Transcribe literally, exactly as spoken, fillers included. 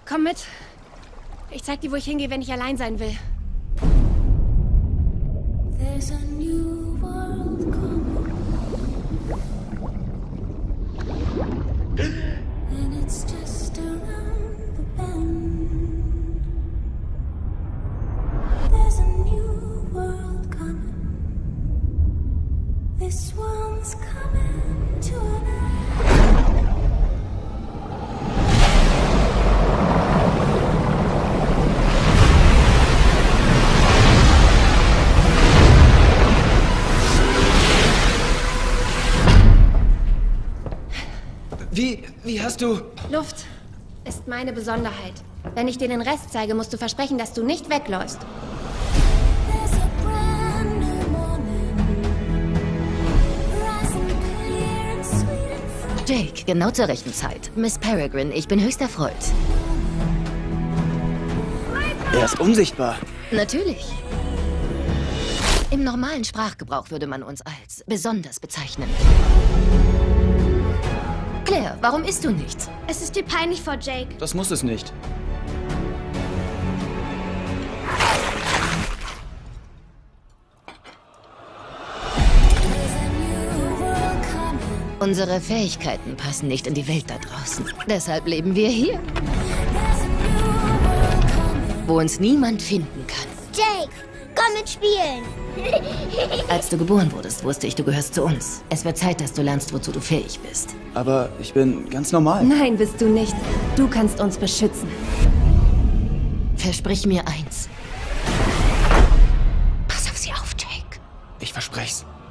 Komm mit. Ich zeig dir, wo ich hingehe, wenn ich allein sein will. There's a new world coming, and it's just around the bend. There's a new world coming. This one's coming to an end. Wie, wie hast du... Luft ist meine Besonderheit. Wenn ich dir den Rest zeige, musst du versprechen, dass du nicht wegläufst. There's a brand new morning, rising clear and sweet and free. Jake, genau zur rechten Zeit. Miss Peregrine, ich bin höchst erfreut. Er ist unsichtbar. Natürlich. Im normalen Sprachgebrauch würde man uns als besonders bezeichnen. Claire, warum isst du nichts? Es ist dir peinlich vor Jake. Das muss es nicht. There's a new world coming. Unsere Fähigkeiten passen nicht in die Welt da draußen. Deshalb leben wir hier, There's a new world coming. wo uns niemand finden kann. Jake, komm mitspielen. Als du geboren wurdest, wusste ich, du gehörst zu uns. Es wird Zeit, dass du lernst, wozu du fähig bist. Aber ich bin ganz normal. Nein, bist du nicht. Du kannst uns beschützen. Versprich mir eins. Pass auf sie auf, Jake. Ich versprech's.